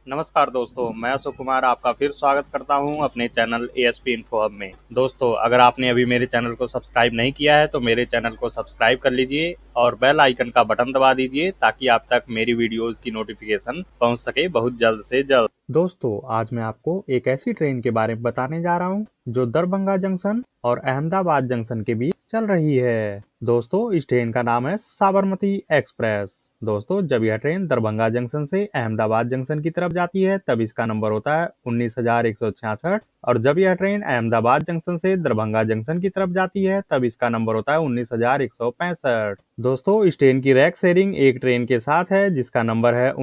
नमस्कार दोस्तों, मैं अशोक कुमार आपका फिर स्वागत करता हूं अपने चैनल एएसपी इन्फो हब में। दोस्तों, अगर आपने अभी मेरे चैनल को सब्सक्राइब नहीं किया है तो मेरे चैनल को सब्सक्राइब कर लीजिए और बेल आइकन का बटन दबा दीजिए ताकि आप तक मेरी वीडियोस की नोटिफिकेशन पहुंच सके बहुत जल्द से जल्द। दोस्तों, आज मैं आपको एक ऐसी ट्रेन के बारे में बताने जा रहा हूं जो दरभंगा जंक्शन और अहमदाबाद जंक्शन के बीच चल रही है। दोस्तों, इस ट्रेन का नाम है साबरमती एक्सप्रेस। दोस्तों, जब यह ट्रेन दरभंगा जंक्शन से अहमदाबाद जंक्शन की तरफ जाती है तब इसका नंबर होता है 19,166 और जब यह ट्रेन अहमदाबाद जंक्शन से दरभंगा जंक्शन की तरफ जाती है तब इसका नंबर होता है 19,165। दोस्तों, इस ट्रेन की रैक शेयरिंग एक ट्रेन के साथ है जिसका नंबर है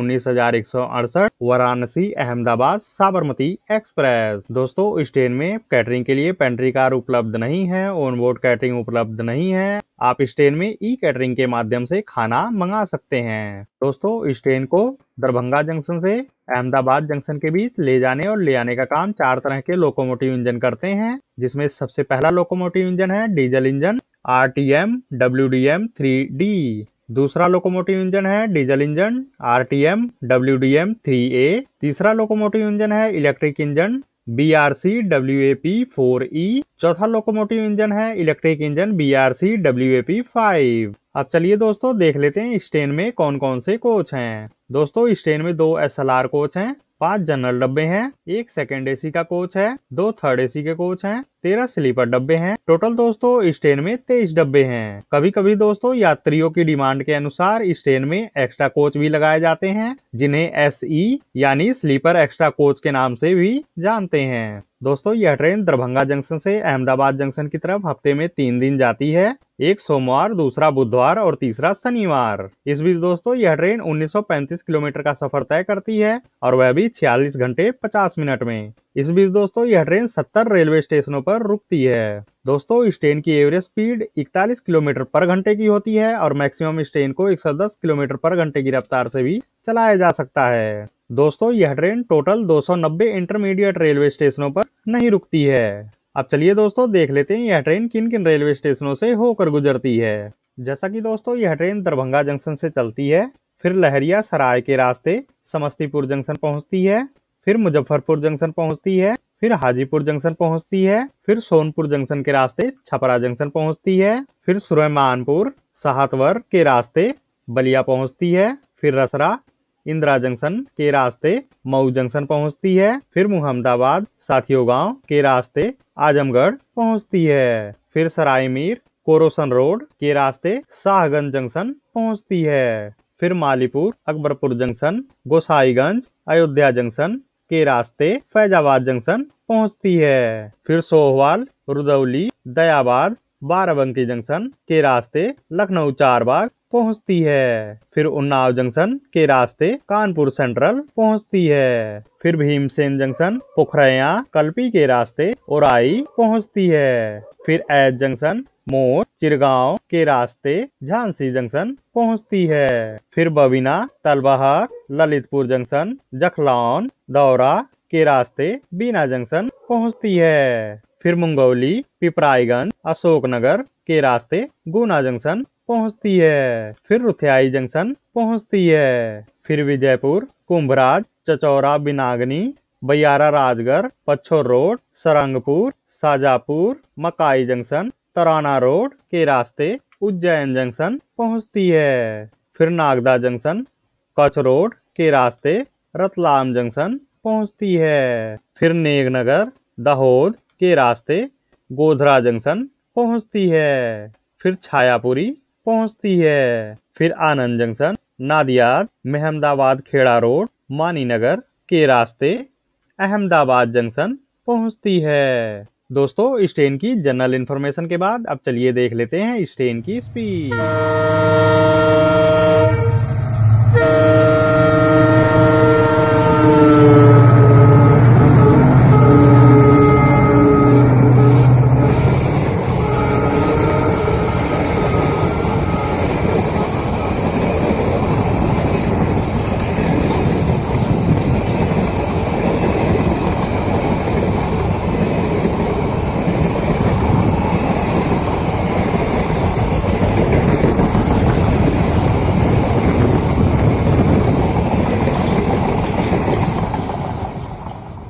19,168 वाराणसी अहमदाबाद साबरमती एक्सप्रेस। दोस्तों, इस ट्रेन में कैटरिंग के लिए पेंट्री कार उपलब्ध नहीं है, ऑनबोर्ड कैटरिंग उपलब्ध नहीं है। आप इस ट्रेन में ई कैटरिंग के माध्यम से खाना मंगा सकते हैं। दोस्तों, इस ट्रेन को दरभंगा जंक्शन से अहमदाबाद जंक्शन के बीच ले जाने और ले आने का काम 4 तरह के लोकोमोटिव इंजन करते हैं, जिसमें सबसे पहला लोकोमोटिव इंजन है diesel engine RTM WDM 3D। दूसरा लोकोमोटिव इंजन है diesel engine RTM WDM 3A। तीसरा लोकोमोटिव इंजन है electric engine BRC WAP 4E। चौथा लोकोमोटिव इंजन है इलेक्ट्रिक इंजन BRC WAP 5। अब चलिए दोस्तों देख लेते हैं इस ट्रेन में कौन कौन से कोच हैं। दोस्तों, इस ट्रेन में 2 SLR कोच हैं, 5 जनरल डब्बे हैं, 1 सेकेंड AC का कोच है, 2 थर्ड AC के कोच हैं, 13 स्लीपर डब्बे हैं। टोटल दोस्तों इस ट्रेन में 23 डब्बे हैं। कभी कभी दोस्तों यात्रियों की डिमांड के अनुसार इस ट्रेन में एक्स्ट्रा कोच भी लगाए जाते हैं, जिन्हें SE यानी स्लीपर एक्स्ट्रा कोच के नाम से भी जानते हैं। दोस्तों, यह ट्रेन दरभंगा जंक्शन से अहमदाबाद जंक्शन की तरफ हफ्ते में 3 दिन जाती है, एक सोमवार, दूसरा बुधवार और तीसरा शनिवार। इस बीच दोस्तों यह ट्रेन 1935 किलोमीटर का सफर तय करती है और वह भी 46 घंटे 50 मिनट में। इस बीच दोस्तों यह ट्रेन 70 रेलवे स्टेशनों पर रुकती है। दोस्तों, इस ट्रेन की एवरेज स्पीड 41 किलोमीटर पर घंटे की होती है और मैक्सिमम इस ट्रेन को 110 किलोमीटर पर घंटे की रफ्तार से भी चलाया जा सकता है। दोस्तों, यह ट्रेन टोटल 290 इंटरमीडिएट रेलवे स्टेशनों पर नहीं रुकती है। अब चलिए दोस्तों देख लेते हैं यह ट्रेन किन किन रेलवे स्टेशनों से होकर गुजरती है। जैसा कि दोस्तों यह ट्रेन दरभंगा जंक्शन से चलती है, फिर लहरिया सराय के रास्ते समस्तीपुर जंक्शन पहुंचती है, फिर मुजफ्फरपुर जंक्शन पहुंचती है, फिर हाजीपुर जंक्शन पहुंचती है, फिर सोनपुर जंक्शन के रास्ते छपरा जंक्शन पहुंचती है, फिर सुलेमानपुर साहतवर के रास्ते बलिया पहुंचती है, फिर रसरा इंदिरा जंक्शन के रास्ते मऊ जंक्शन पहुंचती है, फिर मुहम्मदाबाद साथियों गांव के रास्ते आजमगढ़ पहुंचती है, फिर सरायमीर कोरोसन रोड के रास्ते शाहगंज जंक्शन पहुंचती है, फिर मालीपुर अकबरपुर जंक्शन गोसाईगंज अयोध्या जंक्शन के रास्ते फैजाबाद जंक्शन पहुंचती है, फिर सोहवाल रुदौली दयाबाद बाराबंकी जंक्शन के रास्ते लखनऊ चारबाग पहुंचती है, फिर उन्नाव जंक्शन के रास्ते कानपुर सेंट्रल पहुंचती है, फिर भीमसेन जंक्शन पोखरया कल्पी के रास्ते ओराई पहुंचती है, फिर ऐद जंक्शन मोर चिरगांव के रास्ते झांसी जंक्शन पहुंचती है, फिर बबिना तलबहार ललितपुर जंक्शन जखलौन दौरा के रास्ते बीना जंक्शन पहुंचती है, फिर मुंगौली पिपराईगंज अशोकनगर के रास्ते गुना जंक्शन पहुंचती है, फिर रुथियाई जंक्शन पहुंचती है, फिर विजयपुर कुंभराज चचौरा बिनागनी बयारा राजगढ़ पच्छोर रोड सरंगपुर शाजापुर मकाई जंक्शन तराना रोड के रास्ते उज्जैन जंक्शन पहुंचती है, फिर नागदा जंक्शन कच्छ रोड के रास्ते रतलाम जंक्शन पहुंचती है, फिर नेगनगर दाहोद के रास्ते गोधरा जंक्शन पहुंचती है, फिर छायापुरी पहुंचती है, फिर आनंद जंक्शन नादियाद मेहमदाबाद खेड़ा रोड मानीनगर के रास्ते अहमदाबाद जंक्शन पहुंचती है। दोस्तों, इस ट्रेन की जनरल इन्फॉर्मेशन के बाद अब चलिए देख लेते हैं इस ट्रेन की स्पीड।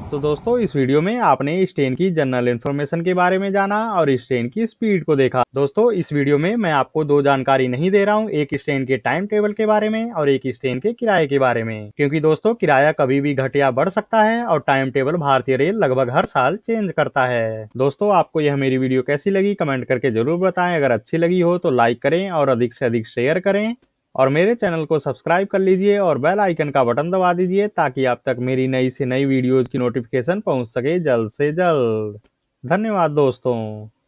तो दोस्तों इस वीडियो में आपने इस ट्रेन की जनरल इन्फॉर्मेशन के बारे में जाना और इस ट्रेन की स्पीड को देखा। दोस्तों इस वीडियो में मैं आपको दो जानकारी नहीं दे रहा हूँ, एक इस ट्रेन के टाइम टेबल के बारे में और एक इस ट्रेन के किराए के बारे में, क्योंकि दोस्तों किराया कभी भी घट या बढ़ सकता है और टाइम टेबल भारतीय रेल लगभग हर साल चेंज करता है। दोस्तों आपको यह मेरी वीडियो कैसी लगी कमेंट करके जरूर बताएं। अगर अच्छी लगी हो तो लाइक करें और अधिक से अधिक शेयर करें और मेरे चैनल को सब्सक्राइब कर लीजिए और बेल आइकन का बटन दबा दीजिए ताकि आप तक मेरी नई से नई वीडियोज की नोटिफिकेशन पहुंच सके जल्द से जल्द। धन्यवाद दोस्तों।